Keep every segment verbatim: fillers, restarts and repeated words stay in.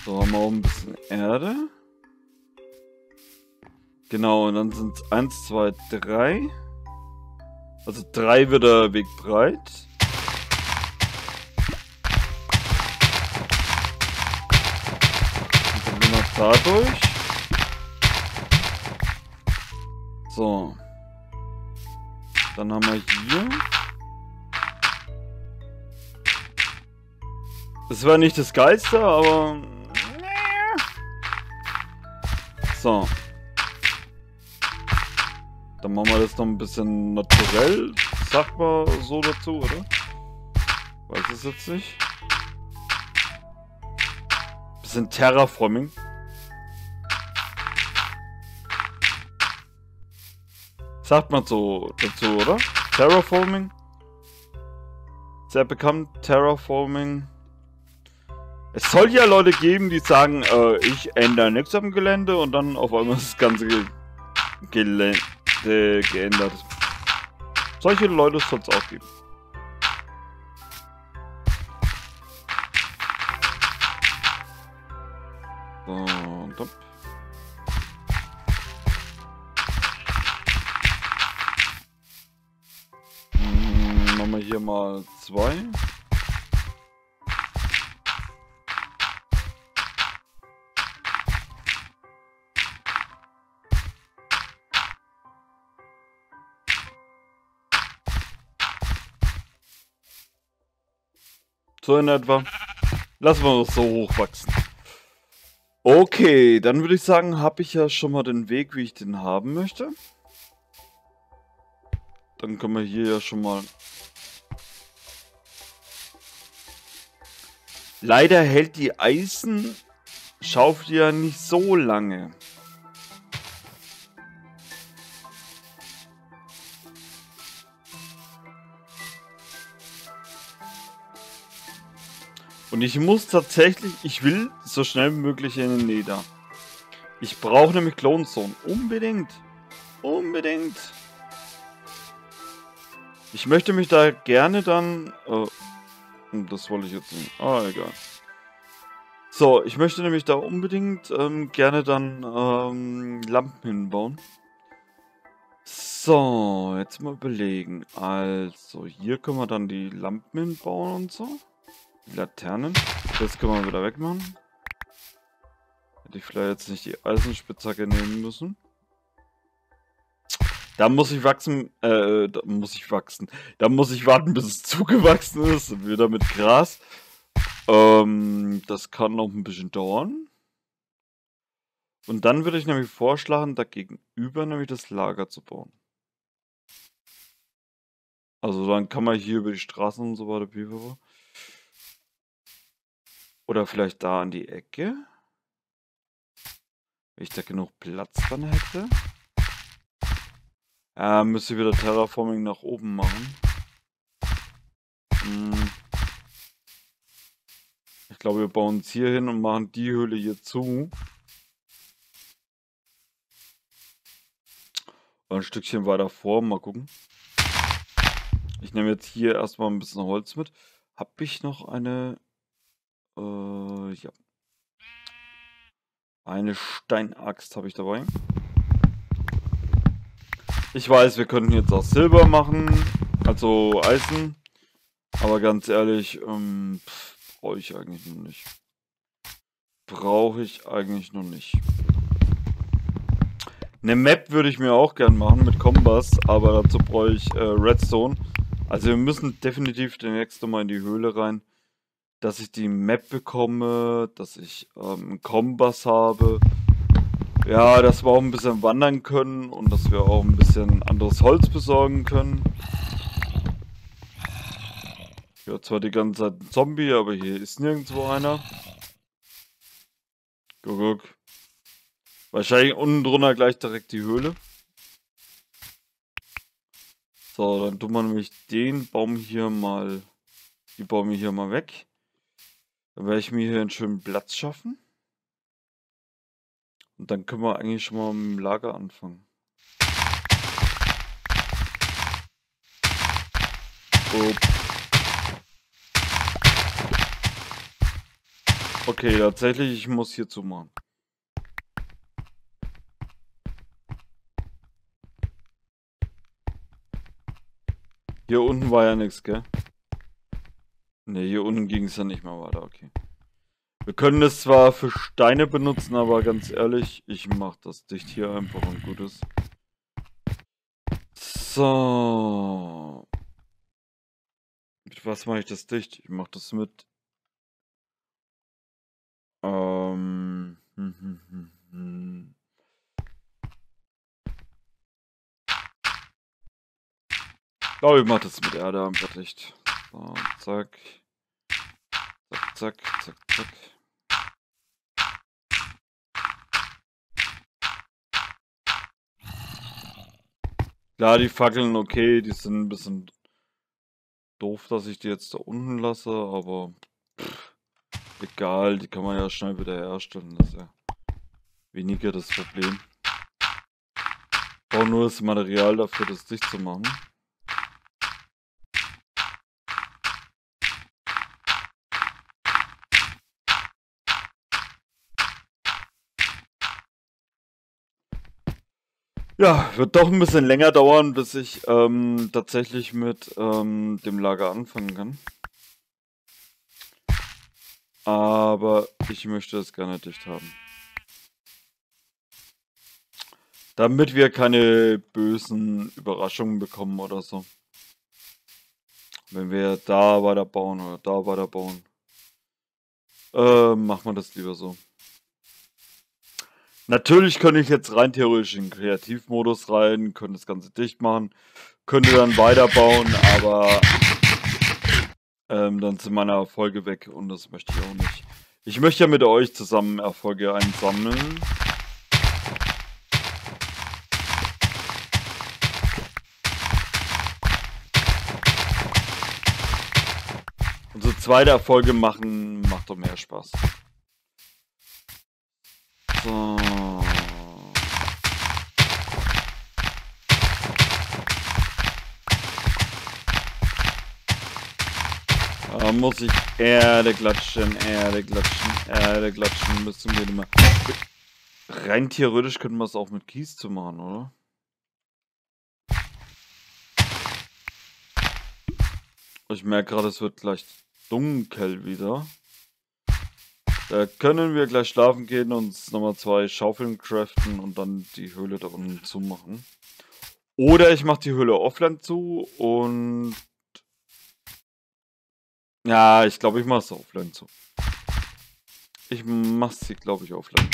So, haben wir auch ein bisschen Erde. Genau, und dann sind es eins, zwei, drei. Also drei wird der Weg breit. Und dann gehen wir da durch. So. Dann haben wir hier. Das war nicht das Geilste, aber... So. Dann machen wir das noch ein bisschen naturell, sagt man so dazu, oder? Weiß es jetzt nicht. Bisschen Terraforming. Sagt man so dazu, oder? Terraforming. Sehr bekannt, Terraforming. Es soll ja Leute geben, die sagen, äh, ich ändere nichts am Gelände und dann auf einmal ist das ganze Ge Gelände geändert. Solche Leute soll es auch geben. So, und dann. Hm, machen wir hier mal zwei. So in etwa. Lassen wir uns so hochwachsen. Okay, dann würde ich sagen, habe ich ja schon mal den Weg, wie ich den haben möchte. Dann können wir hier ja schon mal... Leider hält die Eisenschaufel ja nicht so lange. Und ich muss tatsächlich, ich will so schnell wie möglich in den Nether. Ich brauche nämlich Clonestone. Unbedingt. Unbedingt. Ich möchte mich da gerne dann... Äh, das wollte ich jetzt nicht. Ah, egal. So, ich möchte nämlich da unbedingt ähm, gerne dann ähm, Lampen hinbauen. So, jetzt mal überlegen. Also, hier können wir dann die Lampen hinbauen und so. Die Laternen. Das können wir wieder wegmachen. Hätte ich vielleicht jetzt nicht die Eisenspitzhacke nehmen müssen. Da muss ich wachsen. Äh, da muss ich wachsen. Da muss ich warten, bis es zugewachsen ist. Wieder mit Gras. Ähm, das kann noch ein bisschen dauern. Und dann würde ich nämlich vorschlagen, dagegenüber nämlich das Lager zu bauen. Also dann kann man hier über die Straßen und so weiter. Oder vielleicht da an die Ecke. Wenn ich da genug Platz dran hätte. Ja, müsste ich wieder Terraforming nach oben machen. Hm. Ich glaube, wir bauen uns hier hin und machen die Höhle hier zu. Ein Stückchen weiter vor, mal gucken. Ich nehme jetzt hier erstmal ein bisschen Holz mit. Habe ich noch eine... Äh, ja. Eine Steinaxt habe ich dabei. Ich weiß, wir könnten jetzt auch Silber machen. Also Eisen. Aber ganz ehrlich, ähm, brauche ich eigentlich noch nicht. Brauche ich eigentlich noch nicht. Eine Map würde ich mir auch gern machen mit Kompass, aber dazu brauche ich äh, Redstone. Also wir müssen definitiv demnächst nochmal in die Höhle rein, dass ich die Map bekomme, dass ich ähm, einen Kompass habe. Ja, dass wir auch ein bisschen wandern können und dass wir auch ein bisschen anderes Holz besorgen können. Ich höre zwar die ganze Zeit einen Zombie, aber hier ist nirgendwo einer. Guck, guck. Wahrscheinlich unten drunter gleich direkt die Höhle. So, dann tun wir nämlich den Baum hier mal, die Bäume hier mal weg. Dann werde ich mir hier einen schönen Platz schaffen. Und dann können wir eigentlich schon mal mit dem Lager anfangen. Oh. Okay, tatsächlich, ich muss hier zumachen. Hier unten war ja nichts, gell? Ne, hier unten ging es ja nicht mehr weiter, okay. Wir können das zwar für Steine benutzen, aber ganz ehrlich, ich mach das dicht hier einfach und gut ist. So. Mit was mache ich das dicht? Ich mach das mit. Ähm. Hm, hm, hm, hm. Ich glaube, ich mach das mit Erde einfach dicht. So, zack. Zack, zack, zack, zack. Klar, die Fackeln, okay, die sind ein bisschen doof, dass ich die jetzt da unten lasse, aber pff, egal, die kann man ja schnell wieder herstellen. Das ist ja weniger das Problem. Ich brauche nur das Material dafür, das dicht zu machen. Ja, wird doch ein bisschen länger dauern, bis ich ähm, tatsächlich mit ähm, dem Lager anfangen kann. Aber ich möchte es gerne dicht haben. Damit wir keine bösen Überraschungen bekommen oder so. Wenn wir da weiter bauen oder da weiter bauen. Äh, machen wir das lieber so. Natürlich könnte ich jetzt rein theoretisch in den Kreativmodus rein, könnte das Ganze dicht machen, könnte dann weiterbauen, aber ähm, dann sind meine Erfolge weg und das möchte ich auch nicht. Ich möchte ja mit euch zusammen Erfolge einsammeln. Und so zweite Erfolge machen macht doch mehr Spaß. So. Da muss ich Erde klatschen, Erde klatschen, Erde klatschen, bis zum jeden Mal. Rein theoretisch könnten wir es auch mit Kies zu machen, oder? Ich merke gerade, es wird gleich dunkel wieder. Da können wir gleich schlafen gehen und uns nochmal zwei Schaufeln craften und dann die Höhle da unten zumachen. Oder ich mache die Höhle offline zu und... Ja, ich glaube, ich mache es offline zu. Ich mache sie, glaube ich, offline.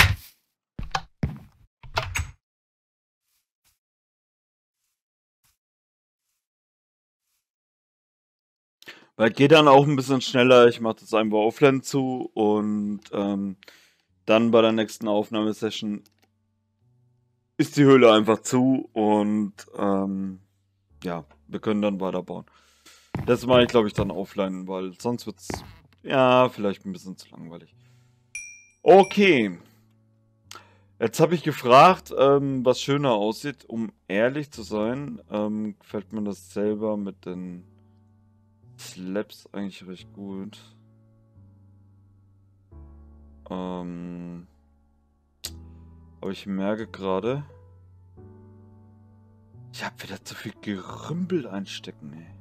Weil geht dann auch ein bisschen schneller. Ich mache das einfach offline zu und ähm, dann bei der nächsten Aufnahmesession ist die Höhle einfach zu und ähm, ja, wir können dann weiterbauen. Das mache ich, glaube ich, dann offline, weil sonst wird es ja vielleicht ein bisschen zu langweilig. Okay. Jetzt habe ich gefragt, ähm, was schöner aussieht. Um ehrlich zu sein, ähm, gefällt mir das selber mit den Slabs eigentlich recht gut. Ähm, aber ich merke gerade, ich habe wieder zu viel Gerümpel einstecken, ey.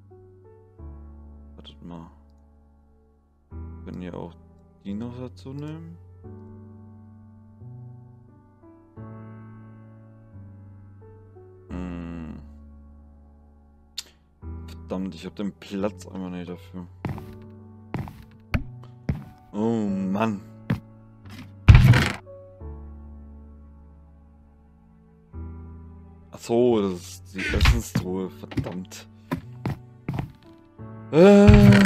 Wartet mal. Können hier auch die noch dazu nehmen? Hm. Verdammt, ich habe den Platz einfach nicht dafür. Oh Mann. Achso, das ist die Essenstruhe, verdammt. Äh.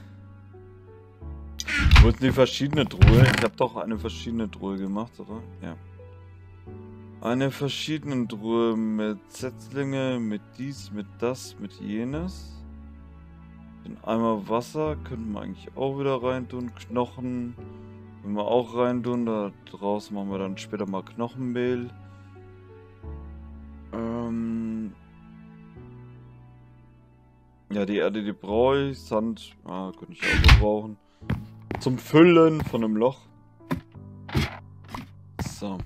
Wo ist die verschiedene Truhe? Ich habe doch eine verschiedene Truhe gemacht, oder? Ja. Eine verschiedene Truhe mit Setzlinge, mit dies, mit das, mit jenes. Den Eimer Wasser könnten wir eigentlich auch wieder reintun. Knochen können wir auch reintun. Da draußen machen wir dann später mal Knochenmehl. Ähm ja, die Erde, die brauche ich. Sand, ja, könnte ich auch gebrauchen. Zum Füllen von einem Loch. So.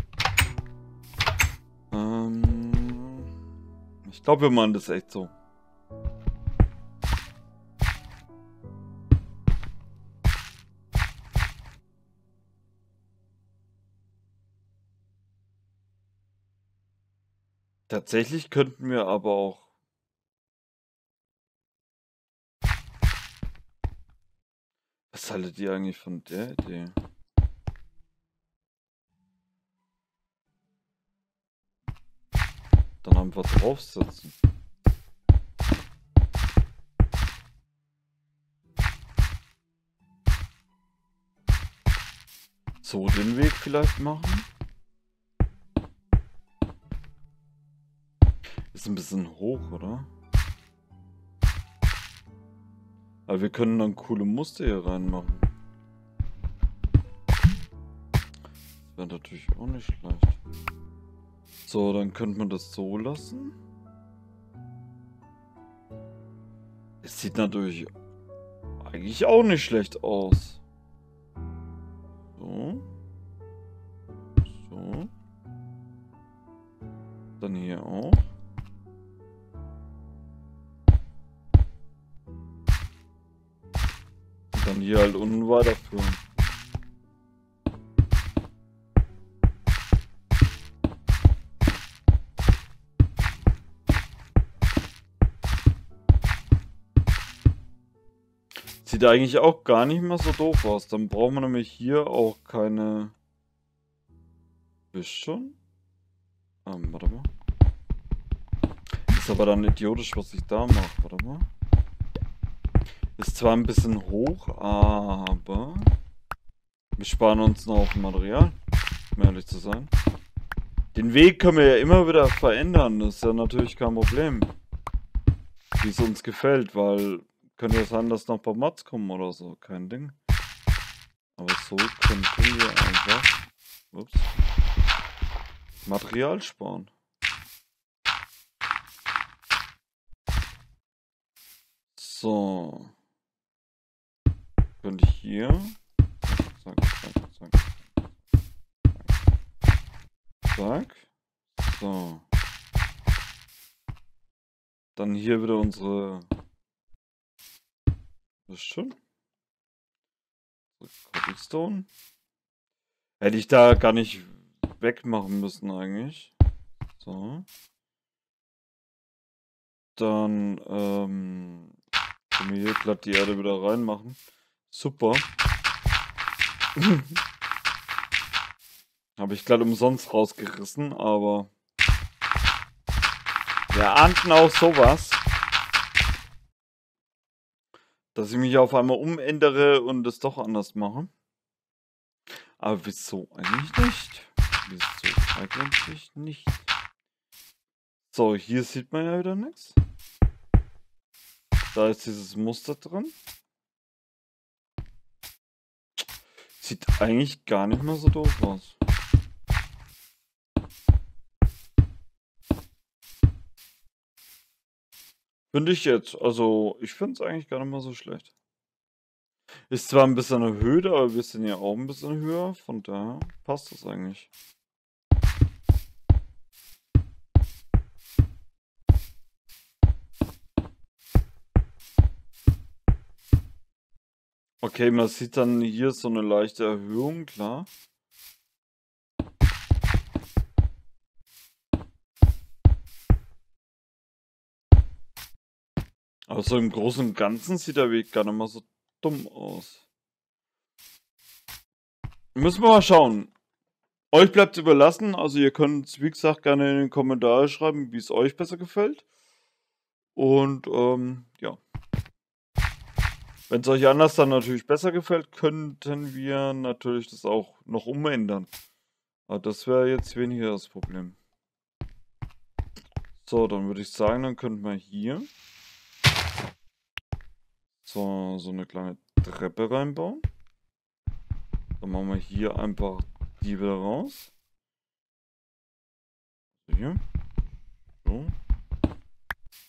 Ähm, ich glaube, wir machen das echt so. Tatsächlich könnten wir aber auch... Was haltet ihr eigentlich von der Idee? Dann einfach draufsetzen. So den Weg vielleicht machen. Ist ein bisschen hoch, oder? Aber wir können dann coole Muster hier reinmachen. Das wäre natürlich auch nicht schlecht. So, dann könnte man das so lassen. Es sieht natürlich eigentlich auch nicht schlecht aus. So. So. Dann hier auch. Und dann hier halt unten weiterführen. Sieht eigentlich auch gar nicht mehr so doof aus. Dann brauchen wir nämlich hier auch keine... Wisst schon? Ähm, warte mal. Ist aber dann idiotisch, was ich da mache. Warte mal. Ist zwar ein bisschen hoch, aber... Wir sparen uns noch auf Material, um ehrlich zu sein. Den Weg können wir ja immer wieder verändern. Das ist ja natürlich kein Problem. Wie es uns gefällt, weil... Könnte ja sein, dass noch ein paar Mods kommen oder so. Kein Ding. Aber so könnten wir einfach... Ups. Material sparen. So. Könnte ich hier... Zack, zack, zack. Zack. So. Dann hier wieder unsere... Das ist schon. Cobblestone. Hätte ich da gar nicht wegmachen müssen eigentlich. So. Dann, ähm, können wir hier glatt die Erde wieder reinmachen. Super. Habe ich glatt umsonst rausgerissen, aber wir ahnten auch sowas. Dass ich mich auf einmal umändere und es doch anders mache. Aber wieso eigentlich nicht? Wieso eigentlich nicht? So, hier sieht man ja wieder nichts. Da ist dieses Muster drin. Sieht eigentlich gar nicht mehr so doof aus. Finde ich jetzt. Also, ich finde es eigentlich gar nicht mal so schlecht. Ist zwar ein bisschen erhöht, aber wir sind ja auch ein bisschen höher. Von daher passt das eigentlich. Okay, man sieht dann hier so eine leichte Erhöhung, klar. Aber so im Großen und Ganzen sieht der Weg gar nicht mal so dumm aus. Müssen wir mal schauen. Euch bleibt es überlassen. Also ihr könnt es, wie gesagt, gerne in den Kommentaren schreiben, wie es euch besser gefällt. Und ähm, ja. Wenn es euch anders dann natürlich besser gefällt, könnten wir natürlich das auch noch umändern. Aber das wäre jetzt weniger das Problem. So, dann würde ich sagen, dann könnten wir hier so, so eine kleine Treppe reinbauen. Dann machen wir hier einfach die wieder raus. So hier. So.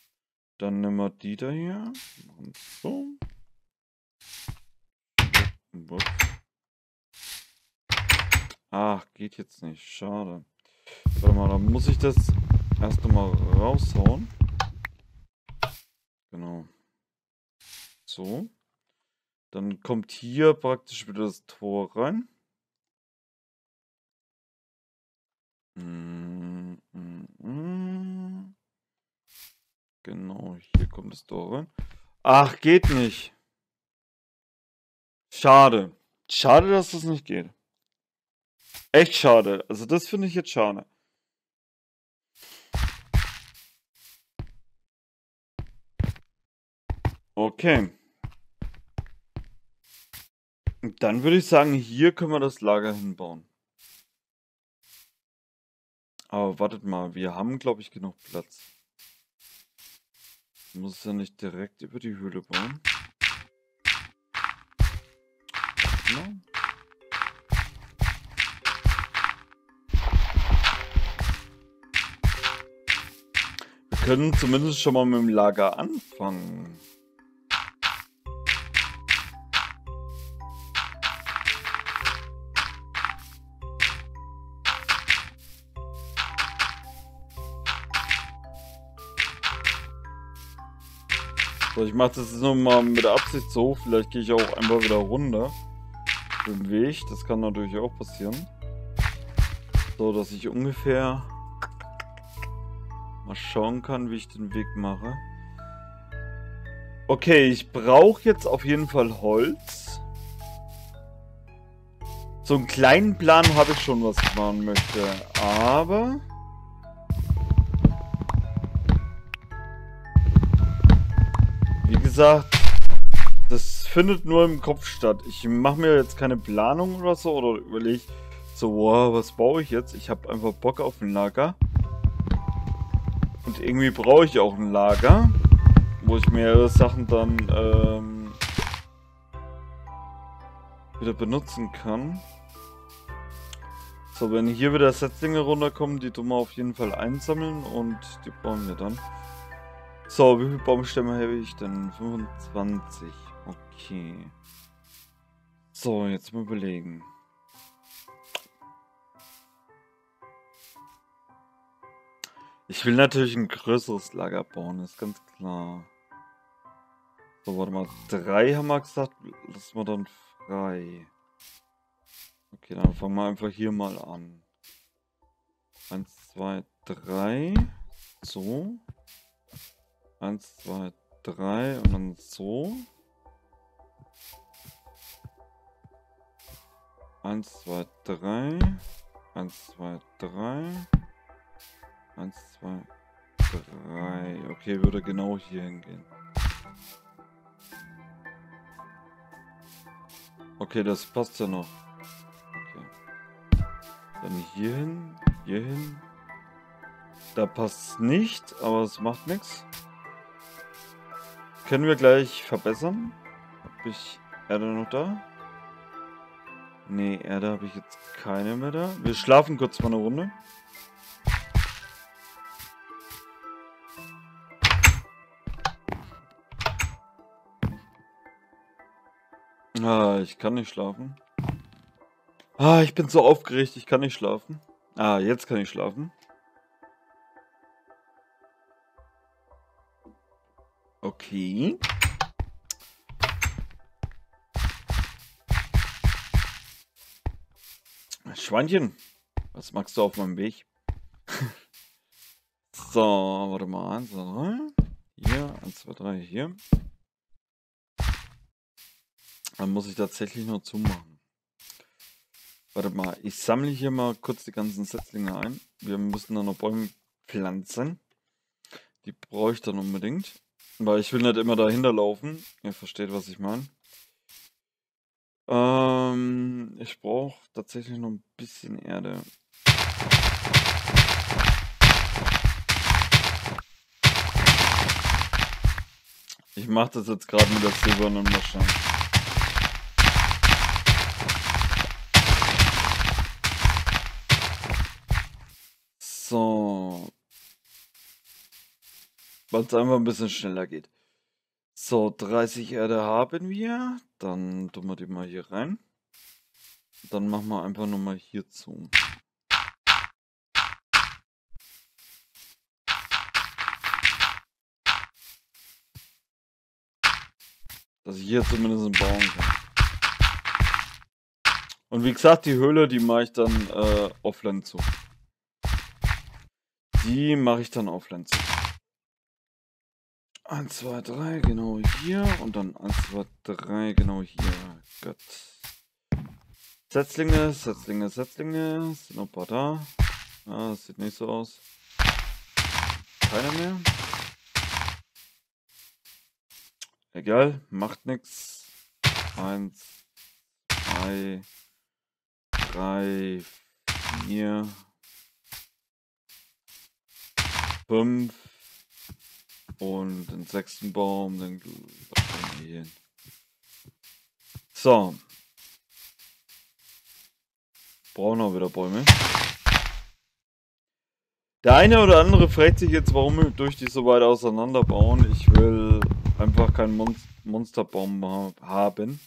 Dann nehmen wir die da hier. Machen so. Ups. Ach, geht jetzt nicht. Schade. Warte mal, dann muss ich das erst einmal raushauen. Genau. So. Dann kommt hier praktisch wieder das Tor rein. Mm, mm, mm. Genau, hier kommt das Tor rein. Ach, geht nicht. Schade. Schade, dass das nicht geht. Echt schade. Also das finde ich jetzt schade. Okay. Dann würde ich sagen, hier können wir das Lager hinbauen. Aber wartet mal, wir haben, glaube ich, genug Platz. Ich muss es ja nicht direkt über die Höhle bauen. Ja. Wir können zumindest schon mal mit dem Lager anfangen. So, ich mache das jetzt nochmal mit der Absicht so. Vielleicht gehe ich auch einfach wieder runter. Den Weg, das kann natürlich auch passieren. So, dass ich ungefähr mal schauen kann, wie ich den Weg mache. Okay, ich brauche jetzt auf jeden Fall Holz. So einen kleinen Plan habe ich schon, was ich machen möchte. Aber... Wie gesagt, das findet nur im Kopf statt. Ich mache mir jetzt keine Planung oder so oder überlege so, wow, was baue ich jetzt? Ich habe einfach Bock auf ein Lager. Und irgendwie brauche ich auch ein Lager, wo ich mehrere Sachen dann ähm, wieder benutzen kann. So, wenn hier wieder Setzlinge runterkommen, die tun wir auf jeden Fall einsammeln und die brauchen wir dann. So, wie viele Baumstämme habe ich denn? fünfundzwanzig. Okay. So, jetzt mal überlegen. Ich will natürlich ein größeres Lager bauen, ist ganz klar. So, warte mal. Drei haben wir gesagt, lassen wir dann frei. Okay, dann fangen wir einfach hier mal an. Eins, zwei, drei. So. Eins, zwei, drei und dann so. Eins, zwei, drei. Eins, zwei, drei. Eins, zwei, drei. Okay, würde genau hier hingehen. Okay, das passt ja noch. Okay. Dann hier hin, hier hin. Da passt es nicht, aber es macht nichts. Können wir gleich verbessern? Habe ich Erde noch da? Nee, Erde habe ich jetzt keine mehr da. Wir schlafen kurz mal eine Runde. Ah, ich kann nicht schlafen. Ah, ich bin so aufgeregt, ich kann nicht schlafen. Ah, jetzt kann ich schlafen. Okay. Schweinchen, was magst du auf meinem Weg? So, warte mal. eins, zwei, drei. Hier, eins, zwei, drei, hier. Dann muss ich tatsächlich noch zumachen. Warte mal, ich sammle hier mal kurz die ganzen Setzlinge ein. Wir müssen dann noch Bäume pflanzen. Die brauche ich dann unbedingt. Weil ich will nicht immer dahinter laufen. Ihr versteht, was ich meine. Ähm, ich brauche tatsächlich noch ein bisschen Erde. Ich mache das jetzt gerade mit der silbernen Maschine. So. Weil es einfach ein bisschen schneller geht. So, dreißig Erde haben wir. Dann tun wir die mal hier rein. Dann machen wir einfach nochmal hier zu. Dass ich hier zumindest bauen kann. Und wie gesagt, die Höhle, die mache ich dann äh, offline zu. Die mache ich dann offline zu. eins, zwei, drei, genau hier. Und dann eins, zwei, drei, genau hier. Gott. Setzlinge, Setzlinge, Setzlinge. Sind noch ein paar da. Ah, das sieht nicht so aus. Keiner mehr. Egal, macht nix. Eins, zwei, drei, vier, fünf. Und den sechsten Baum, dann was hier hin. So. Brauchen wir wieder Bäume. Der eine oder andere fragt sich jetzt, warum wir durch die so weit auseinander bauen. Ich will einfach keinen Mon Monsterbaum ha haben.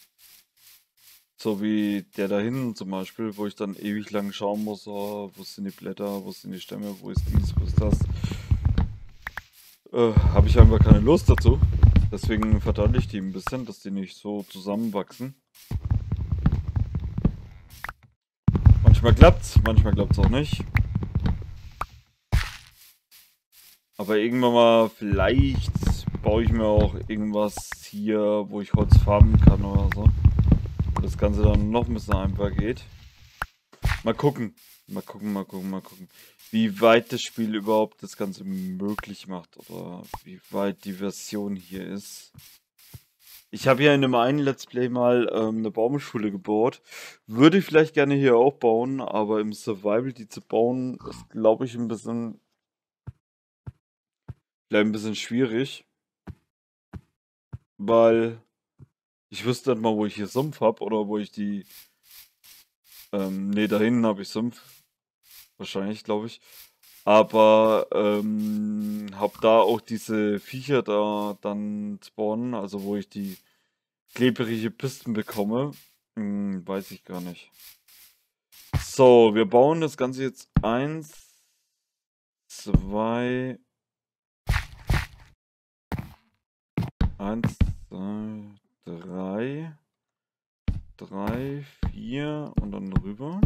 So wie der da hinten zum Beispiel, wo ich dann ewig lang schauen muss, oh, wo sind die Blätter, wo sind die Stämme, wo ist dies, wo ist das. Äh, habe ich einfach keine Lust dazu. Deswegen verteile ich die ein bisschen, dass die nicht so zusammenwachsen. Manchmal klappt's, manchmal klappt's auch nicht. Aber irgendwann mal, vielleicht baue ich mir auch irgendwas hier, wo ich Holz farben kann oder so. Wo das Ganze dann noch ein bisschen einfacher geht. Mal gucken, mal gucken, mal gucken, mal gucken. Wie weit das Spiel überhaupt das Ganze möglich macht oder wie weit die Version hier ist. Ich habe ja in einem einen Let's Play mal ähm, eine Baumschule gebaut. Würde ich vielleicht gerne hier auch bauen, aber im Survival die zu bauen, ist glaube ich ein bisschen, vielleicht ein bisschen schwierig. Weil ich wüsste nicht mal, wo ich hier Sumpf habe oder wo ich die... Ähm, ne, da hinten habe ich Sumpf. Wahrscheinlich, glaube ich. Aber ähm, hab da auch diese Viecher da dann spawnen, also wo ich die klebrige Pisten bekomme. Hm, weiß ich gar nicht. So, wir bauen das Ganze jetzt eins, zwei, eins, zwei, drei, drei, vier und dann rüber.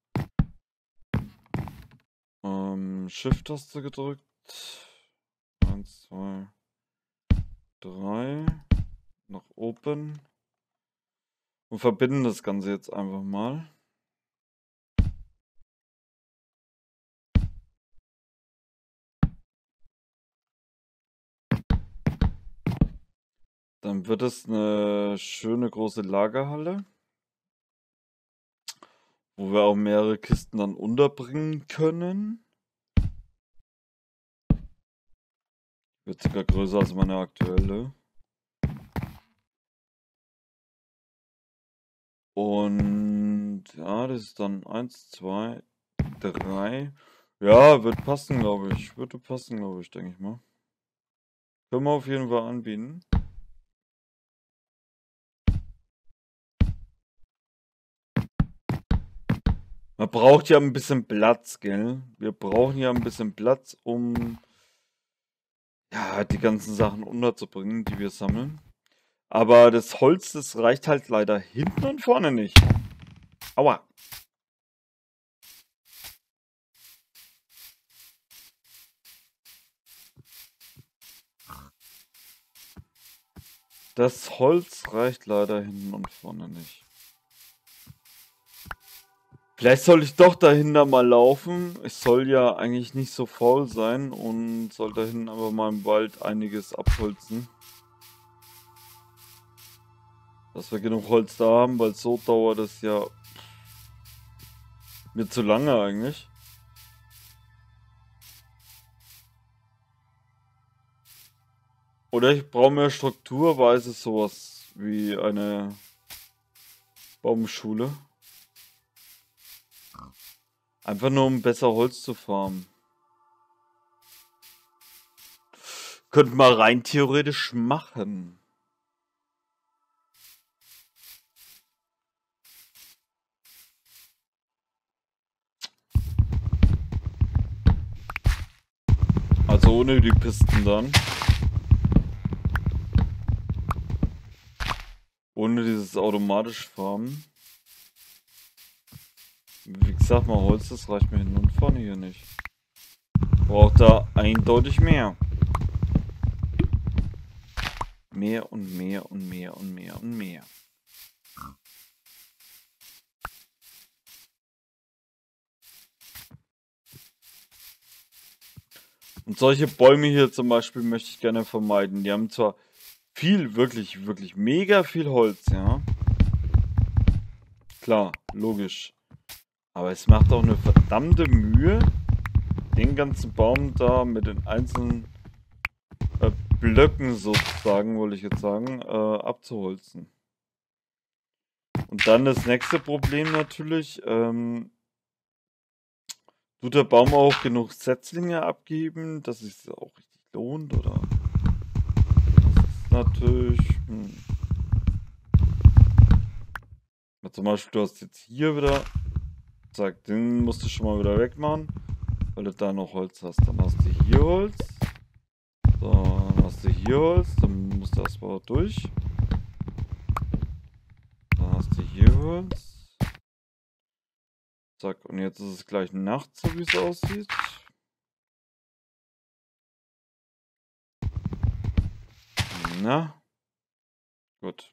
Ähm, Shift-Taste gedrückt. eins, zwei, drei. Nach oben. Und verbinden das Ganze jetzt einfach mal. Dann wird es eine schöne große Lagerhalle, wo wir auch mehrere Kisten dann unterbringen können. Wird sogar größer als meine aktuelle. Und ja, das ist dann eins, zwei, drei. Ja, wird passen, glaube ich. Würde passen, glaube ich, denke ich mal. Können wir auf jeden Fall anbieten. Man braucht ja ein bisschen Platz, gell? Wir brauchen ja ein bisschen Platz, um ja, die ganzen Sachen unterzubringen, die wir sammeln. Aber das Holz, das reicht halt leider hinten und vorne nicht. Aua. Das Holz reicht leider hinten und vorne nicht. Vielleicht soll ich doch dahinter mal laufen. Ich soll ja eigentlich nicht so faul sein und soll dahin aber mal im Wald einiges abholzen. Dass wir genug Holz da haben, weil so dauert es ja mir zu lange eigentlich. Oder ich brauche mehr strukturweise sowas wie eine Baumschule. Einfach nur um besser Holz zu farmen. Könnte man rein theoretisch machen. Also ohne die Pisten dann. Ohne dieses automatisch Farmen. Wie gesagt, mal Holz, das reicht mir hin und vorne hier nicht. Braucht da eindeutig mehr. Mehr und mehr und mehr und mehr und mehr. Und solche Bäume hier zum Beispiel möchte ich gerne vermeiden. Die haben zwar viel, wirklich, wirklich mega viel Holz, ja. Klar, logisch. Aber es macht auch eine verdammte Mühe, den ganzen Baum da mit den einzelnen äh, Blöcken sozusagen, wollte ich jetzt sagen, äh, abzuholzen. Und dann das nächste Problem natürlich, ähm, tut der Baum auch genug Setzlinge abgeben, dass es sich auch richtig lohnt, oder? Das ist natürlich... Hm. Zum Beispiel, du hast jetzt hier wieder... Zack, den musst du schon mal wieder wegmachen, weil du da noch Holz hast. Dann hast du hier Holz. So, dann hast du hier Holz. Dann musst du erstmal durch. Dann hast du hier Holz. Zack, und jetzt ist es gleich Nacht, so wie es aussieht. Na, gut.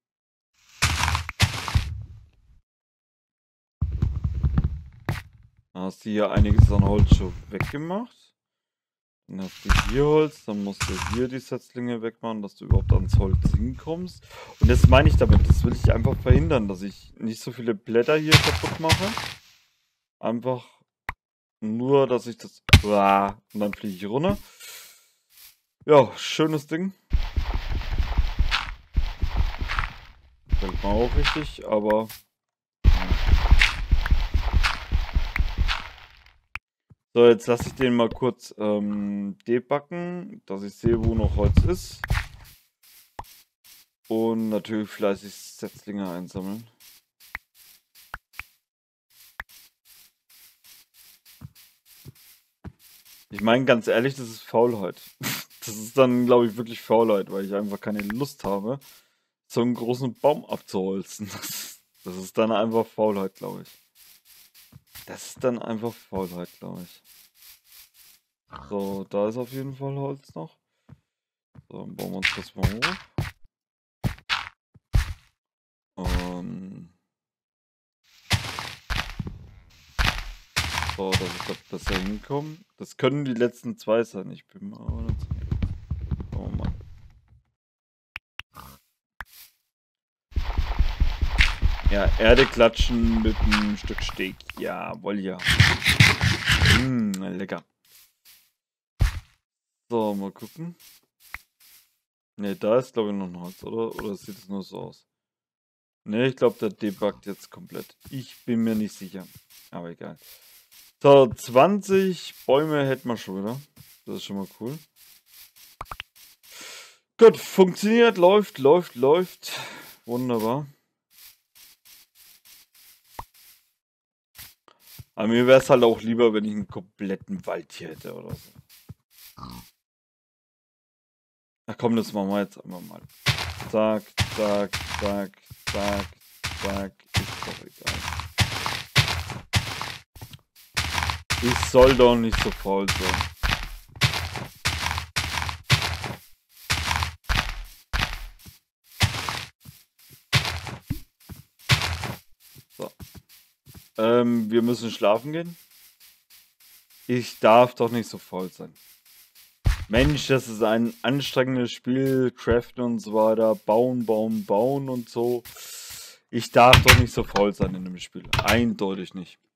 Dann hast du hier einiges an Holz schon weggemacht. Dann hast du hier Holz, dann musst du hier die Setzlinge wegmachen, dass du überhaupt ans Holz hinkommst. Und das meine ich damit, das will ich einfach verhindern, dass ich nicht so viele Blätter hier kaputt mache. Einfach nur, dass ich das... Und dann fliege ich runter. Ja, schönes Ding. Fällt mir auch richtig, aber... So, jetzt lasse ich den mal kurz ähm, debuggen, dass ich sehe, wo noch Holz ist. Und natürlich fleißig Setzlinge einsammeln. Ich meine, ganz ehrlich, das ist Faulheit. Das ist dann, glaube ich, wirklich Faulheit, weil ich einfach keine Lust habe, so einen großen Baum abzuholzen. Das, das ist dann einfach Faulheit, glaube ich. Das ist dann einfach Faulheit, glaube ich. So, da ist auf jeden Fall Holz noch. So, dann bauen wir uns das mal hoch. Ähm so, dass ich da besser hinkomme. Das können die letzten zwei sein. Ich bin mal... Oh Mann. Ja, Erde klatschen mit einem Stück Steak. Jawohl, ja. Mmh, lecker. So, mal gucken. Ne, da ist glaube ich noch ein Holz, oder? Oder sieht es nur so aus? Ne, ich glaube, der debuggt jetzt komplett. Ich bin mir nicht sicher. Aber egal. So, zwanzig Bäume hätten wir schon wieder. Das ist schon mal cool. Gut, funktioniert, läuft, läuft, läuft. Wunderbar. Aber mir wäre es halt auch lieber, wenn ich einen kompletten Wald hier hätte oder so. Ach komm, das machen wir jetzt einfach mal. Zack, zack, zack, zack, zack. Ist doch egal. Ich soll doch nicht so faul sein. So. Ähm, wir müssen schlafen gehen. Ich darf doch nicht so faul sein. Mensch, das ist ein anstrengendes Spiel, craften und so weiter, bauen, bauen, bauen und so. Ich darf doch nicht so faul sein in dem Spiel. Eindeutig nicht.